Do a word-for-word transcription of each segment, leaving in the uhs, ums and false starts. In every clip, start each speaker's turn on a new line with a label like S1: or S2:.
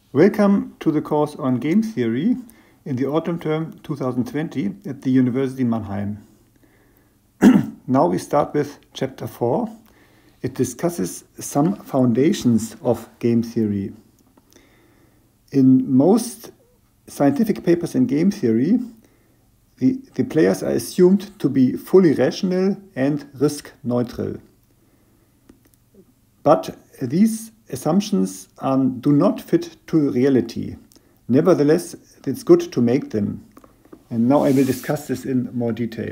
S1: Welcome to the course on game theory in the autumn term two thousand twenty at the University Mannheim. Now we start with chapter four. It discusses some foundations of game theory. In most scientific papers in game theory, the, the players are assumed to be fully rational and risk neutral. But these assumptions um, do not fit to reality. Nevertheless, it's good to make them. And now I will discuss this in more detail.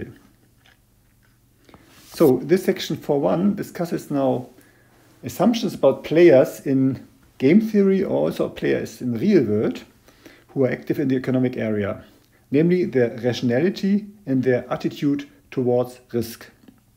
S1: So this section four point one discusses now assumptions about players in game theory or also players in the real world who are active in the economic area, namely their rationality and their attitude towards risk.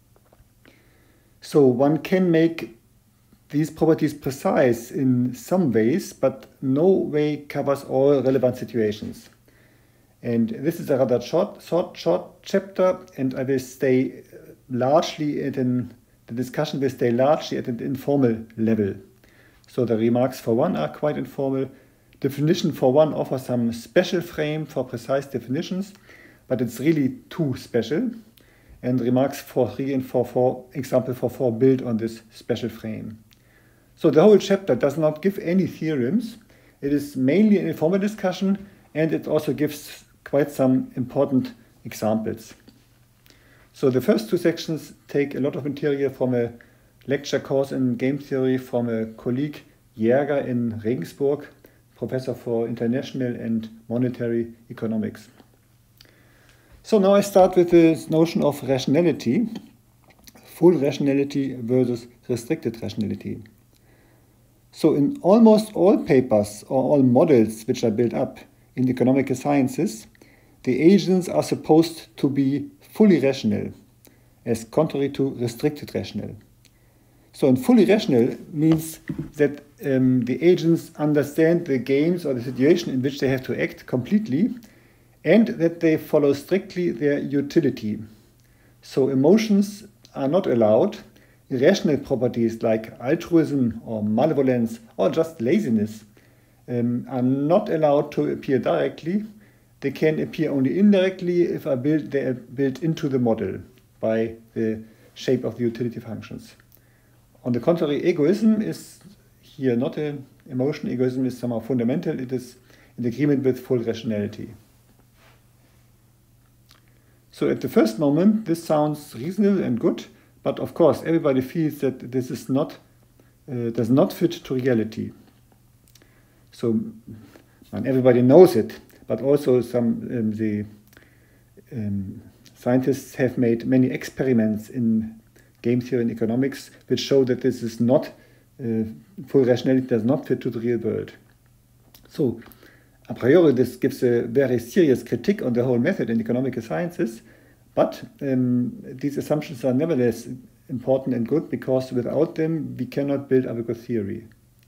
S1: So one can make these properties precise in some ways, but no way covers all relevant situations. And this is a rather short, short, short chapter, and I will stay largely at an, the discussion will stay largely at an informal level. So the remarks for one are quite informal. Definition for one offers some special frame for precise definitions, but it's really too special. And remarks for three and for four, example for four, build on this special frame. So the whole chapter does not give any theorems. It is mainly an informal discussion, and it also gives quite some important examples. So the first two sections take a lot of material from a lecture course in game theory from a colleague, Jäger in Regensburg, professor for international and monetary economics. So now I start with this notion of rationality, full rationality versus restricted rationality. So in almost all papers or all models which are built up in economic sciences, the agents are supposed to be fully rational, as contrary to restricted rational. So in fully rational means that um, the agents understand the games or the situation in which they have to act completely, and that they follow strictly their utility. So emotions are not allowed. Irrational properties like altruism or malevolence or just laziness um, are not allowed to appear directly. They can appear only indirectly if are built, they are built into the model by the shape of the utility functions. On the contrary, egoism is here not an emotion. Egoism is somehow fundamental. It is in agreement with full rationality. So at the first moment, this sounds reasonable and good. But of course, everybody feels that this is not, uh, does not fit to reality. So, and everybody knows it, but also some um, the um, scientists have made many experiments in game theory and economics which show that this is not, uh, full rationality does not fit to the real world. So, a priori, this gives a very serious critique on the whole method in economic sciences. But um, these assumptions are nevertheless important and good because without them we cannot build up a good theory.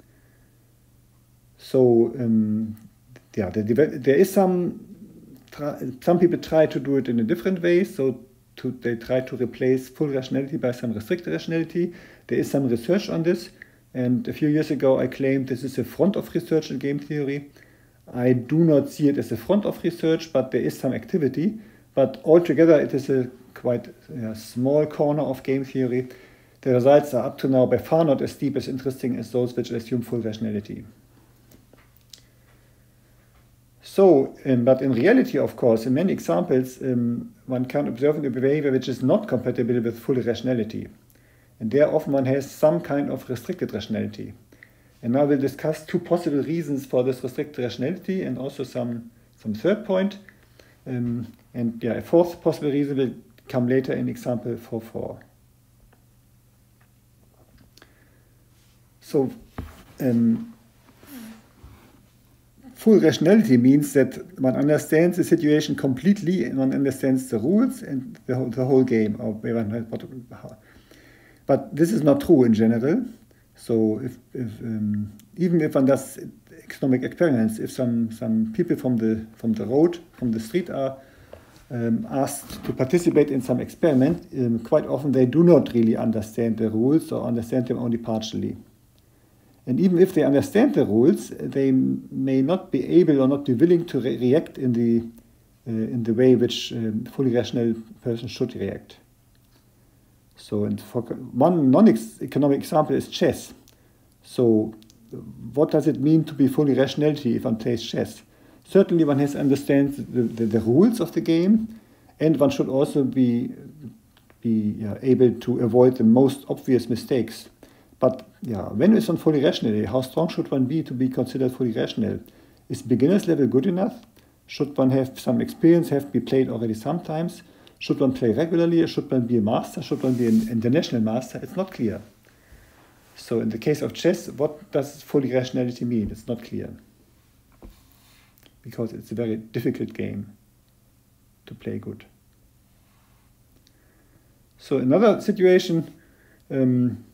S1: So um, yeah, the, there is some some people try to do it in a different way. So to, they try to replace full rationality by some restricted rationality. There is some research on this, and a few years ago I claimed this is a front of research in game theory. I do not see it as a front of research, but there is some activity. But altogether, it is a quite uh, small corner of game theory. The results are up to now by far not as deep as interesting as those which assume full rationality. So, um, but in reality, of course, in many examples, um, one can observe a behavior which is not compatible with full rationality. And there often one has some kind of restricted rationality. And now we'll discuss two possible reasons for this restricted rationality and also some, some third point. Um, and yeah, a fourth possible reason will come later in example four point four. So, um, full rationality means that one understands the situation completely and one understands the rules and the whole, the whole game. Or but this is not true in general. So, if, if um, even if one does economic experiments, if some, some people from the, from the road, from the street are um, asked to participate in some experiment, um, quite often they do not really understand the rules or understand them only partially. And even if they understand the rules, they may not be able or not be willing to re react in the, uh, in the way which a fully rational person should react. So, and for one non-economic example is chess. So, what does it mean to be fully rationality if one plays chess? Certainly one has to understand the, the, the rules of the game, and one should also be, be yeah, able to avoid the most obvious mistakes. But yeah, when is one fully rational? How strong should one be to be considered fully rational? Is beginner's level good enough? Should one have some experience, have be played already sometimes? Should one play regularly? Should one be a master? Should one be an international master? It's not clear. So in the case of chess, what does fully rationality mean? It's not clear. Because it's a very difficult game to play good. So another situation, um,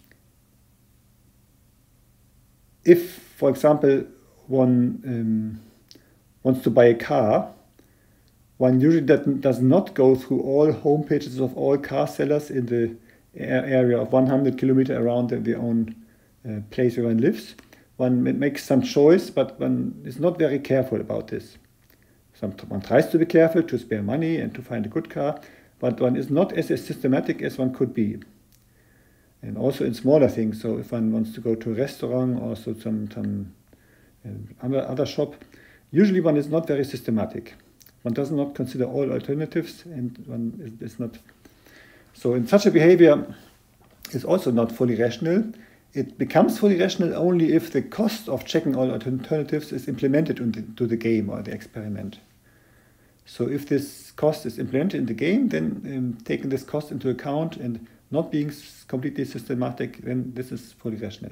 S1: if, for example, one um, wants to buy a car, one usually does not go through all home pages of all car sellers in the area of one hundred kilometers around their own uh, place where one lives. One makes some choice, but one is not very careful about this. Some, one tries to be careful, to spare money and to find a good car, but one is not as systematic as one could be. And also in smaller things, so if one wants to go to a restaurant or so some, some uh, other, other shop, usually one is not very systematic. One does not consider all alternatives, and one is, is not. So in such a behavior is also not fully rational. It becomes fully rational only if the cost of checking all alternatives is implemented into the game or the experiment. So if this cost is implemented in the game, then um, taking this cost into account and not being completely systematic, then this is fully rational.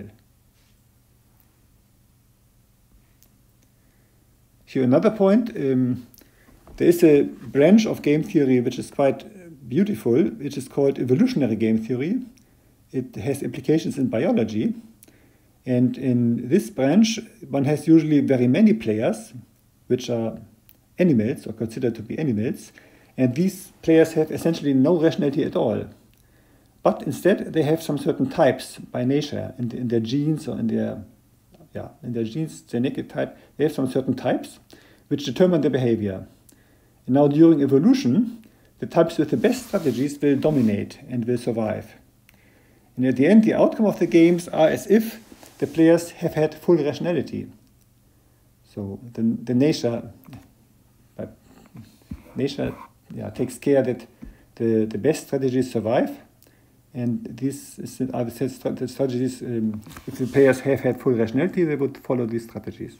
S1: Here another point, um, there is a branch of game theory which is quite beautiful, which is called evolutionary game theory. It has implications in biology, and in this branch one has usually very many players, which are animals or considered to be animals, and these players have essentially no rationality at all. But instead they have some certain types by nature in, in their genes or in their yeah in their genes, genetic type. They have some certain types which determine their behavior. And now during evolution, the types with the best strategies will dominate and will survive. And at the end, the outcome of the games are as if the players have had full rationality. So the, the nature, uh, nature yeah, takes care that the, the best strategies survive. And these is, are the strategies, um, if the players have had full rationality, they would follow these strategies.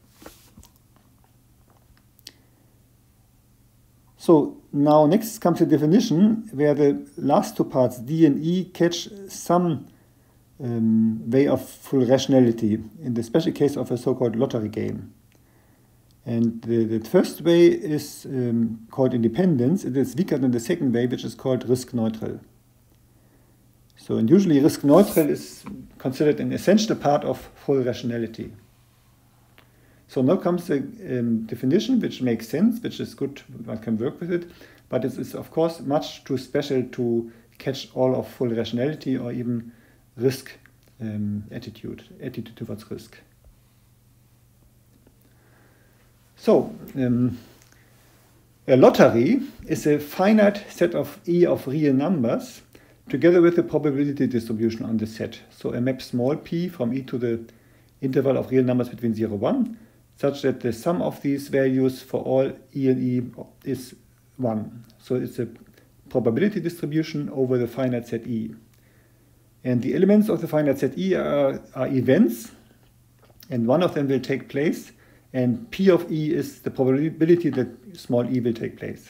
S1: So now next comes the definition, where the last two parts, D and E, catch some um, way of full rationality in the special case of a so-called lottery game. And the, the first way is um, called independence. It is weaker than the second way, which is called risk neutral. So, and usually risk neutral is considered an essential part of full rationality. So now comes the um, definition, which makes sense, which is good, one can work with it, but it is of course much too special to catch all of full rationality or even risk um, attitude, attitude towards risk. So, um, a lottery is a finite set of E of real numbers together with the probability distribution on the set. So a map small p from E to the interval of real numbers between zero and one, such that the sum of these values for all E and E is one. So it's a probability distribution over the finite set E. And the elements of the finite set E are, are events, and one of them will take place, and P of E is the probability that small e will take place.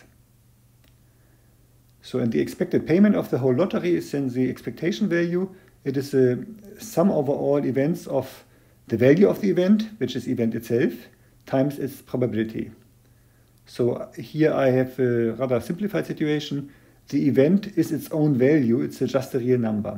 S1: So and the expected payment of the whole lottery is then the expectation value. It is a sum over all events of the value of the event, which is event itself, times its probability. So here I have a rather simplified situation. The event is its own value, it's just a real number.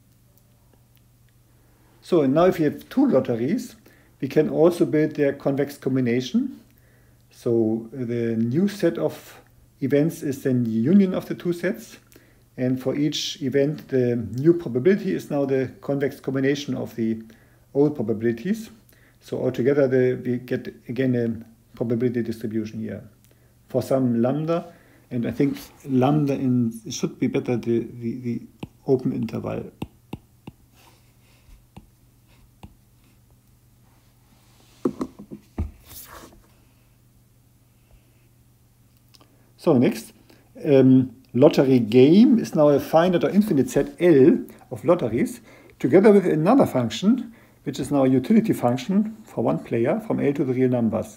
S1: So and now if you have two lotteries, we can also build their convex combination. So the new set of events is then the union of the two sets. And for each event, the new probability is now the convex combination of the all probabilities. So altogether the, we get again a probability distribution here for some lambda, and I think lambda in it should be better the, the, the open interval. So next, um, lottery game is now a finite or infinite set L of lotteries together with another function, which is now a utility function for one player from L to the real numbers.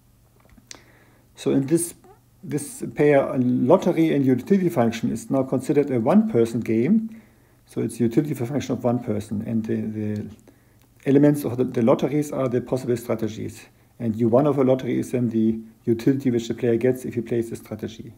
S1: So in this, this pair, a lottery and utility function is now considered a one-person game. So it's a utility function of one person, and the, the elements of the, the lotteries are the possible strategies. And U one of a lottery is then the utility which the player gets if he plays the strategy.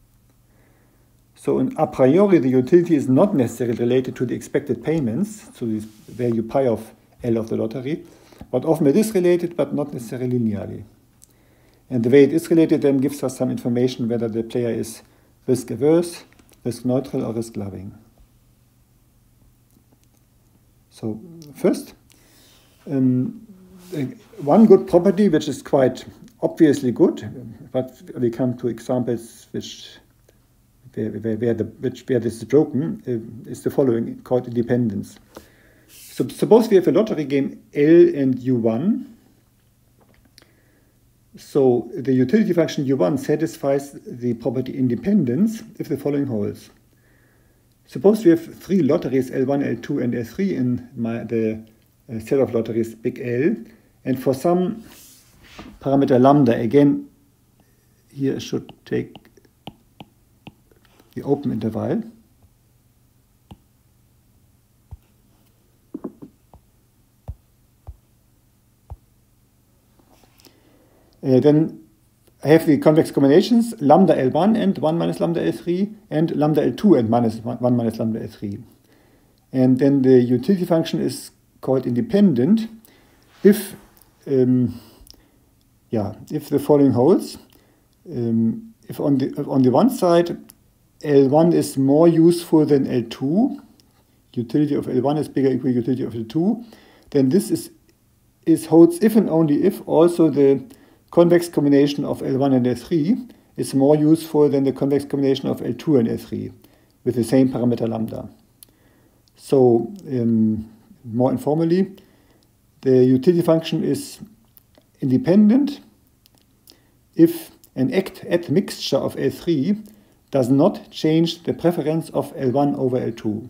S1: So in a priori, the utility is not necessarily related to the expected payments, so the value pi of L of the lottery, but often it is related, but not necessarily linearly. And the way it is related then gives us some information whether the player is risk averse, risk neutral, or risk loving. So first, um, one good property which is quite obviously good, but we come to examples which where, where, where, the, which, where this is broken, uh, is the following, called independence. So suppose we have a lottery game L and U one. So the utility function U one satisfies the property independence if the following holds. Suppose we have three lotteries L one, L two, and L three in my, the uh, set of lotteries big L. And for some parameter lambda, again, here I should take the open interval. Uh, then I have the convex combinations lambda L one and one minus lambda L three, and lambda L two and minus one minus lambda L three. And then the utility function is called independent if um, yeah, if the following holds. Um, if on the if on the one side L one is more useful than L two, utility of L one is bigger equal to utility of L two, then this is is holds if and only if also the convex combination of L one and L three is more useful than the convex combination of L two and L three with the same parameter lambda. So um, more informally, the utility function is independent if an act at mixture of L three does not change the preference of L one over L two.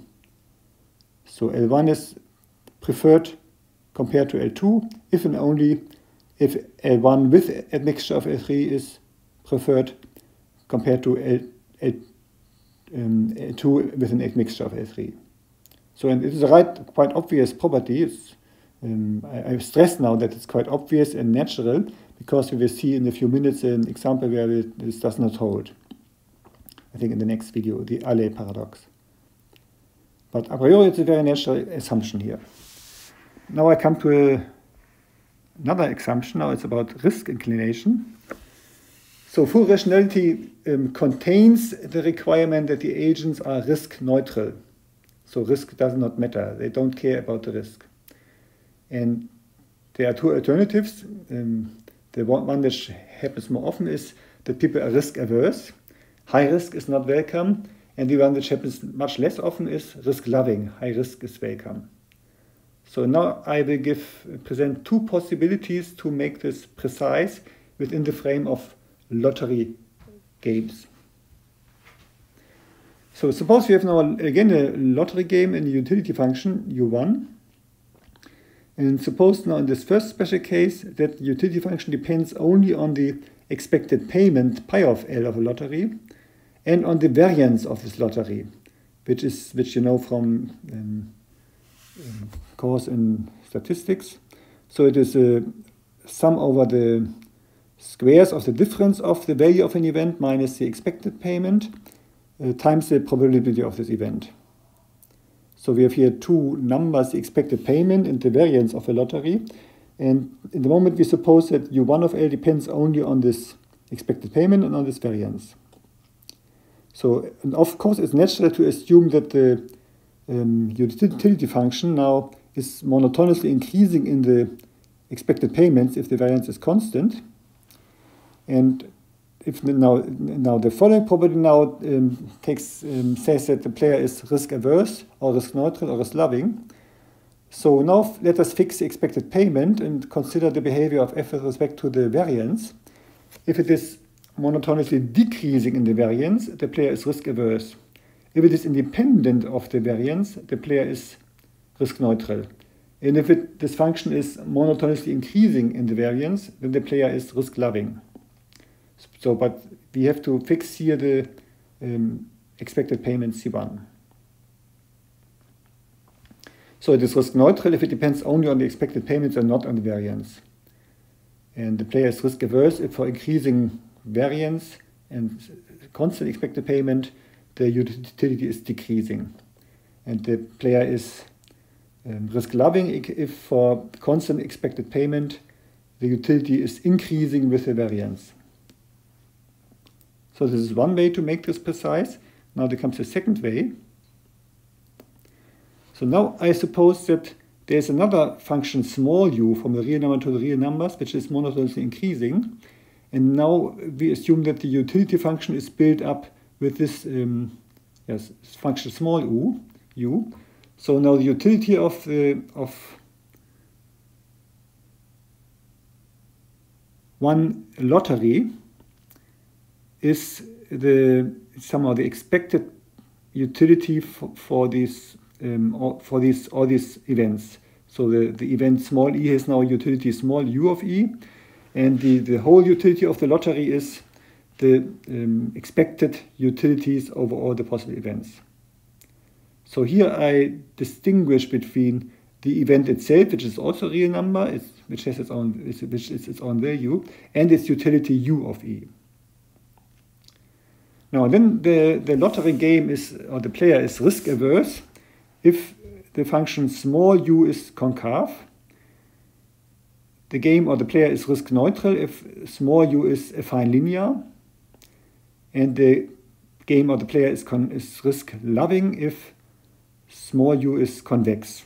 S1: So L one is preferred compared to L two if and only if L one with a mixture of L three is preferred compared to L, L, um, L two with an mixture of L three. So and it is a right, quite obvious property. It's, um, I, I've stressed now that it's quite obvious and natural because we will see in a few minutes an example where it, this does not hold. I think in the next video, the Allais paradox. But a priori it's a very natural assumption here. Now I come to a another assumption. Now it's about risk inclination. So full rationality um, contains the requirement that the agents are risk neutral. So risk does not matter. They don't care about the risk. And there are two alternatives. Um, the one, one which happens more often is that people are risk averse. High risk is not welcome. And the one which happens much less often is risk loving. High risk is welcome. So now I will give, present two possibilities to make this precise within the frame of lottery games. So suppose we have now again a lottery game in the utility function U one. And suppose now in this first special case that the utility function depends only on the expected payment pi of L of a lottery and on the variance of this lottery, which is which you know from um, um, course in statistics. So it is a sum over the squares of the difference of the value of an event minus the expected payment uh, times the probability of this event. So we have here two numbers, the expected payment and the variance of a lottery. And in the moment we suppose that U one of L depends only on this expected payment and on this variance. So and of course it's natural to assume that the um, utility function now is monotonously increasing in the expected payments if the variance is constant. And if now, now the following property now um, takes, um, says that the player is risk averse or risk neutral or risk loving. So now let us fix the expected payment and consider the behavior of f with respect to the variance. If it is monotonously decreasing in the variance, the player is risk averse. If it is independent of the variance, the player is risk neutral. And if it, this function is monotonously increasing in the variance, then the player is risk loving. So, but we have to fix here the um, expected payment C one. So it is risk neutral if it depends only on the expected payments and not on the variance. And the player is risk averse if for increasing variance and constant expected payment, the utility is decreasing. And the player is um, risk loving if for constant expected payment, the utility is increasing with the variance. So this is one way to make this precise. Now there comes a second way. So now I suppose that there's another function small u from the real number to the real numbers, which is monotonously increasing. And now we assume that the utility function is built up with this um, yes, function small u, u. So now the utility of, the, of one lottery is the somehow the expected utility for, for these um, for these all these events. So the, the event small e has now utility small u of e, and the, the whole utility of the lottery is the um, expected utilities over all the possible events. So here I distinguish between the event itself, which is also a real number, it's, which has its own which is its own value, and its utility u of e. Now then the, the lottery game is, or the player is risk averse if the function small u is concave. The game or the player is risk neutral if small u is affine linear. And the game or the player is, con is risk loving if small u is convex.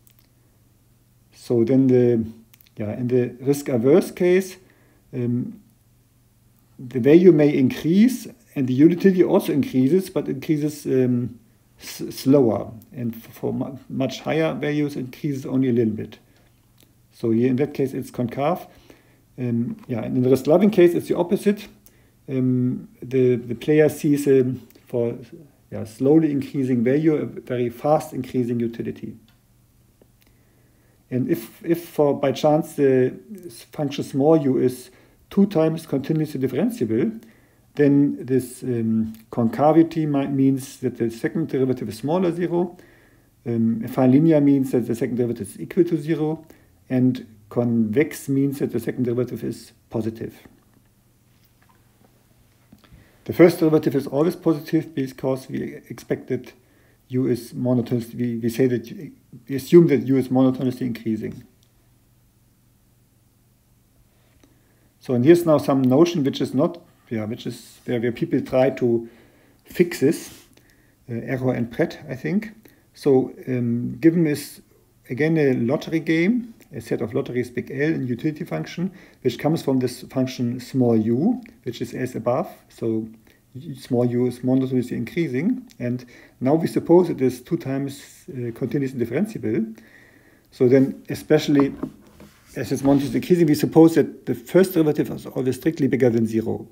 S1: So then the, yeah, in the risk averse case, um, the value may increase and the utility also increases, but increases um, slower. And for mu much higher values, it increases only a little bit. So here in that case, it's concave. Um, yeah, and in the risk loving case, it's the opposite. Um, the, the player sees um, for yeah, slowly increasing value, a very fast increasing utility. And if, if for by chance the function small u is two times continuously differentiable, then this um, concavity might, means that the second derivative is smaller zero. Um, affine linear means that the second derivative is equal to zero. And convex means that the second derivative is positive. The first derivative is always positive because we expect that u is monotonously, we, we say that, we assume that u is monotonously increasing. So, and here's now some notion which is not, yeah, which is where, where people try to fix this, uh, Error and Pratt, I think. So, um, given is again a lottery game, a set of lotteries big L and utility function, which comes from this function small u, which is as above. So small u is monotonously increasing, and now we suppose it is two times uh, continuously differentiable. So then, especially as it's monotonously increasing, we suppose that the first derivative is always strictly bigger than zero.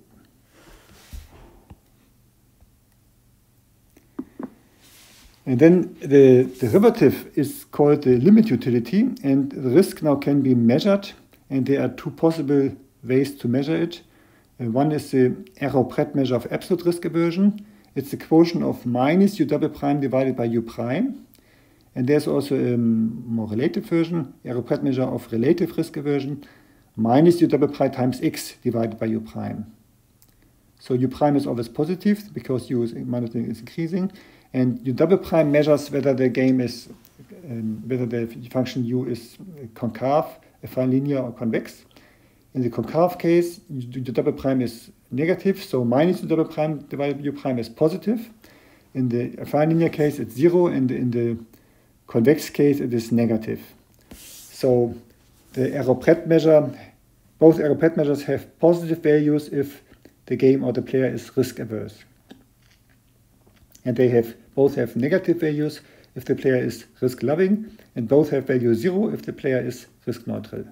S1: And then the derivative is called the limit utility, and the risk now can be measured, and there are two possible ways to measure it. Uh, one is the Arrow-Pratt measure of absolute risk aversion. It's the quotient of minus u double prime divided by u prime. And there's also a more relative version, Arrow-Pratt measure of relative risk aversion, minus u double prime times x divided by u prime. So u prime is always positive because u is, is increasing. And u double prime measures whether the game is, um, whether the function u is concave, affine linear, or convex. In the concave case, u double prime is negative, so minus u double prime divided by u prime is positive. In the affine linear case, it's zero, and in the convex case, it is negative. So the Arrow-Pratt measure, both Arrow-Pratt measures have positive values if the game or the player is risk averse. And they have both have negative values if the player is risk loving, and both have value zero if the player is risk neutral.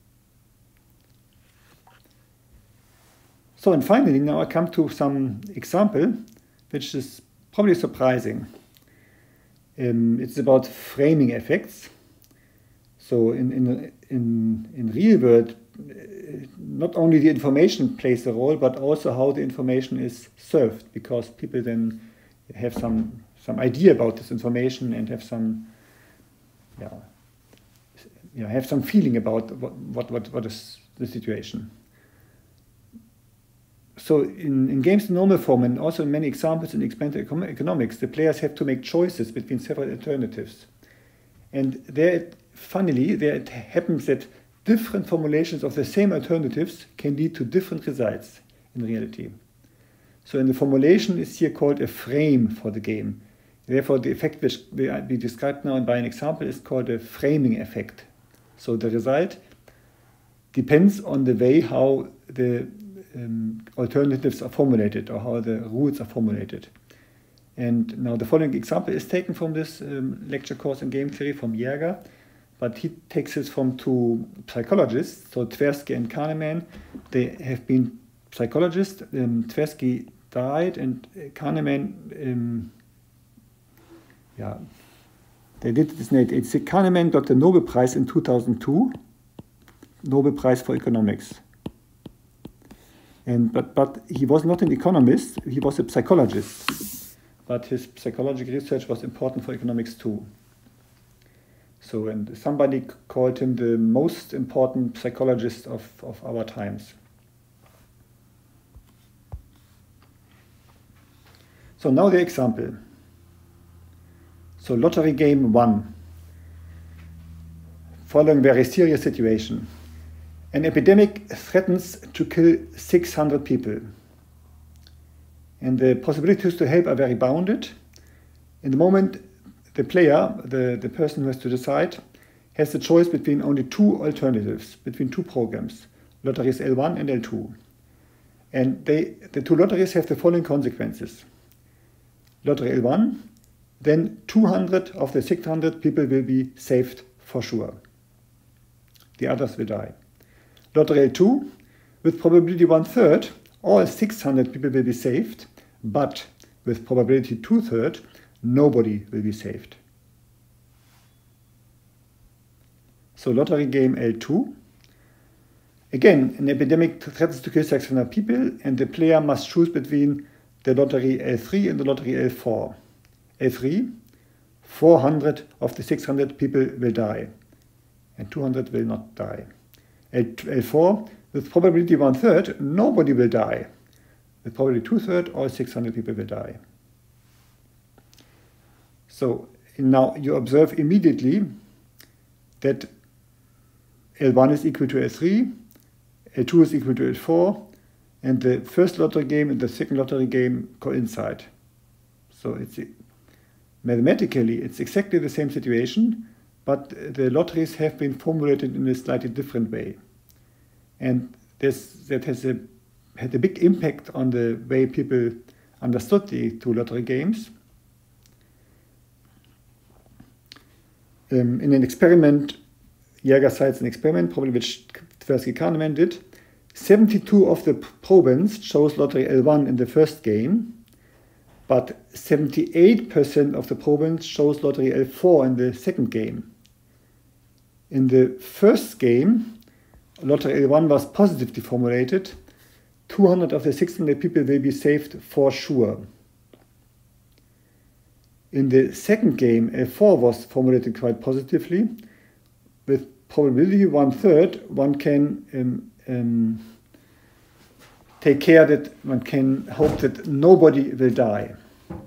S1: So, and finally, now I come to some example, which is probably surprising. Um, it's about framing effects. So in, in, in, in real world, not only the information plays a role, but also how the information is served, because people then have some, some idea about this information and have some, yeah, yeah, have some feeling about what, what, what, what is the situation. So in, in games in normal form, and also in many examples in experimental economics, the players have to make choices between several alternatives. And there, funnily, there it happens that different formulations of the same alternatives can lead to different results in reality. So in the formulation is here called a frame for the game. Therefore, the effect which will be described now by an example is called a framing effect. So the result depends on the way how the um, alternatives are formulated or how the rules are formulated. And now the following example is taken from this um, lecture course in game theory from Jäger, but he takes it from two psychologists, so Tversky and Kahneman. They have been psychologists. Um, Tversky died and Kahneman, um, yeah, they did this. It's Kahneman got the Nobel Prize in two thousand two, Nobel Prize for Economics. And but but he was not an economist; he was a psychologist. But his psychological research was important for economics too. So, and somebody called him the most important psychologist of, of our times. So now the example. So lottery game one. Following very serious situation. An epidemic threatens to kill six hundred people. And the possibilities to help are very bounded. In the moment, the player, the, the person who has to decide, has the choice between only two alternatives, between two programs, lotteries L one and L two. And they, the two lotteries have the following consequences. Lottery L one, then two hundred of the six hundred people will be saved for sure. The others will die. Lottery L two, with probability one third, all six hundred people will be saved, but with probability two thirds, nobody will be saved. So lottery game L two. Again, an epidemic threatens to kill six hundred people, and the player must choose between the lottery L three and the lottery L four. L three, four hundred of the six hundred people will die, and two hundred will not die. L four, with probability one third, nobody will die. With probability two thirds, all six hundred people will die. So now you observe immediately that L one is equal to L three, L two is equal to L four, and the first lottery game and the second lottery game coincide. So it's mathematically it's exactly the same situation, but the lotteries have been formulated in a slightly different way. And this, that has a, had a big impact on the way people understood the two lottery games. Um, in an experiment, Jäger cites an experiment, probably which Tversky Kahneman did. seventy-two of the probants chose lottery L one in the first game, but seventy-eight percent of the probants chose lottery L four in the second game. In the first game, lottery L one was positively formulated. two hundred of the six hundred people will be saved for sure. In the second game, L four was formulated quite positively. With probability one third, one can um, um, take care that one can hope that nobody will die.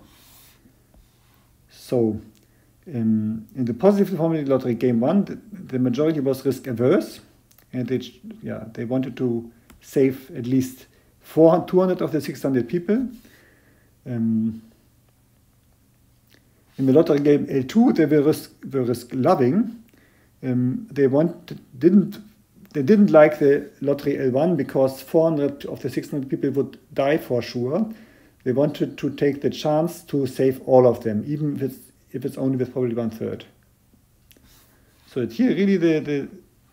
S1: So, um, in the positively formulated lottery game one, the, the majority was risk averse, and they, yeah, they wanted to save at least two hundred of the six hundred people. Um, In the lottery game L two, they were risk, were risk loving. Um, they want, didn't, they didn't like the lottery L one because four hundred of the six hundred people would die for sure. They wanted to take the chance to save all of them, even if it's, if it's only with probably one third. So it's here really the, the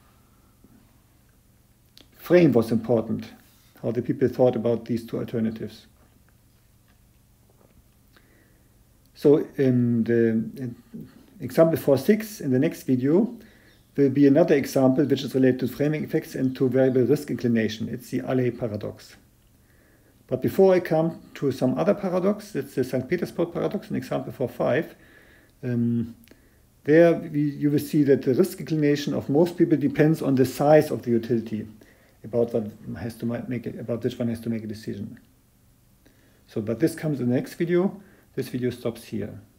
S1: frame was important, how the people thought about these two alternatives. So in the in example four point six in the next video will be another example which is related to framing effects and to variable risk inclination. It's the Allais paradox. But before I come to some other paradox, it's the Saint Petersburg paradox in example four point five. Um, there we, you will see that the risk inclination of most people depends on the size of the utility, about what has to make it, about which one has to make a decision. So, but this comes in the next video. This video stops here.